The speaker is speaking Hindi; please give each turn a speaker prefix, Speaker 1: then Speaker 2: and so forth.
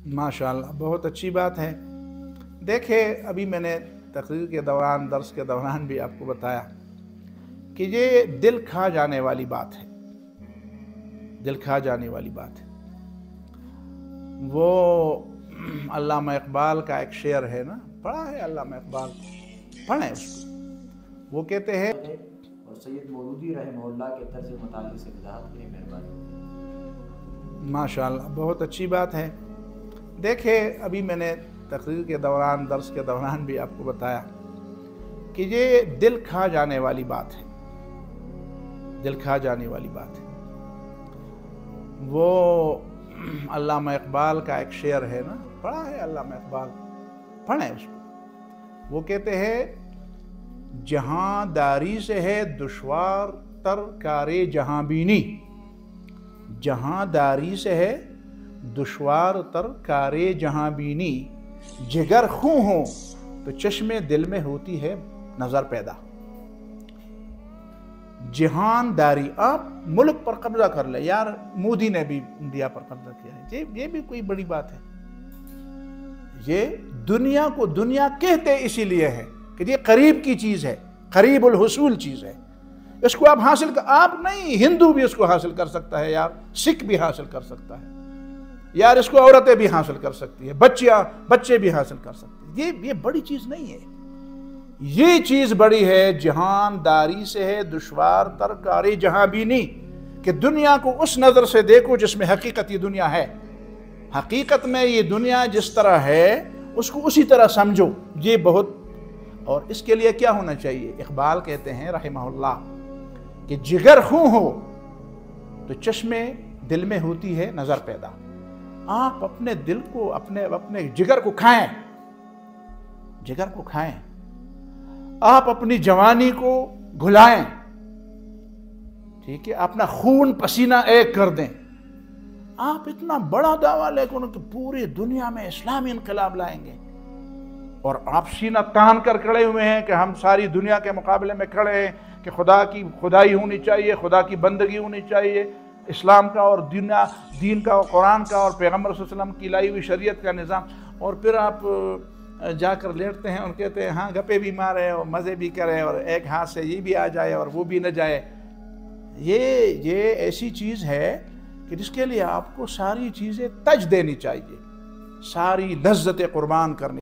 Speaker 1: माशाअल्लाह, बहुत अच्छी बात है। देखिए, अभी मैंने तकरीर के दौरान, दर्स के दौरान भी आपको बताया कि ये दिल खा जाने वाली बात है, दिल खा जाने वाली बात है। वो अल्लामा इकबाल का एक शेर है ना, पढ़ा है अल्लामा इकबाल, पढ़ें उसको। वो कहते हैं,
Speaker 2: और सैयद मौदूदी रहमहुल्लाह के तर्ज़ मुतालिक़ से वज़ाहत करें मेहरबानी।
Speaker 1: माशाअल्लाह, बहुत अच्छी बात है। देखिए, अभी मैंने तकरीर के दौरान, दर्स के दौरान भी आपको बताया कि ये दिल खा जाने वाली बात है, दिल खा जाने वाली बात है। वो अल्लामा इकबाल का एक शेर है ना, पढ़ा है अल्लामा इकबाल, पढ़ें उसको। वो कहते हैं, जहां दारी से है दुश्वार तर कारे जहां बीनी, जहां दारी से है दुश्वार तर कारे जहां बीनी, जिगर खूं हो तो चश्मे दिल में होती है नजर पैदा। जहानदारी, आप मुल्क पर कब्जा कर ले यार, मोदी ने भी इंडिया पर कब्जा किया है, ये भी कोई बड़ी बात है? ये दुनिया को दुनिया कहते इसीलिए है कि ये करीब की चीज है, करीबुल हुसूल चीज है। इसको आप हासिल कर, आप नहीं, हिंदू भी इसको हासिल कर सकता है यार, सिख भी हासिल कर सकता है यार, इसको औरतें भी हासिल कर सकती है, बच्चे भी हासिल कर सकते हैं। ये बड़ी चीज नहीं है, ये चीज बड़ी है। जहानदारी से है दुश्वार तरकारी जहां बीनी, कि दुनिया को उस नजर से देखो जिसमें हकीकत ये दुनिया है। हकीकत में ये दुनिया जिस तरह है उसको उसी तरह समझो, ये बहुत। और इसके लिए क्या होना चाहिए? इकबाल कहते हैं रहमहुल्लाह कि जिगर खूं हो तो चश्मे दिल में होती है नजर पैदा। आप अपने दिल को, अपने जिगर को खाएं, जिगर को खाएं। आप अपनी जवानी को घुलाएं, ठीक है, अपना खून पसीना एक कर दें। आप इतना बड़ा दावा लेकर कि पूरी दुनिया में इस्लामी इनकलाब लाएंगे, और आप सीना तान कर खड़े हुए हैं कि हम सारी दुनिया के मुकाबले में खड़े हैं कि खुदा की खुदाई होनी चाहिए, खुदा की बंदगी होनी चाहिए, इस्लाम का और दीन का और कुरान का और पैगम्बर सल्लल्लाहु अलैहि वसल्लम की लाई हुई शरीयत का निज़ाम। और फिर आप जाकर लेटते हैं और कहते हैं हाँ गप्पे भी मारे और मज़े भी करें और एक हाथ से ये भी आ जाए और वो भी न जाए। ये ऐसी चीज़ है कि जिसके लिए आपको सारी चीज़ें तज देनी चाहिए, सारी लज्जतें कुर्बान करनी।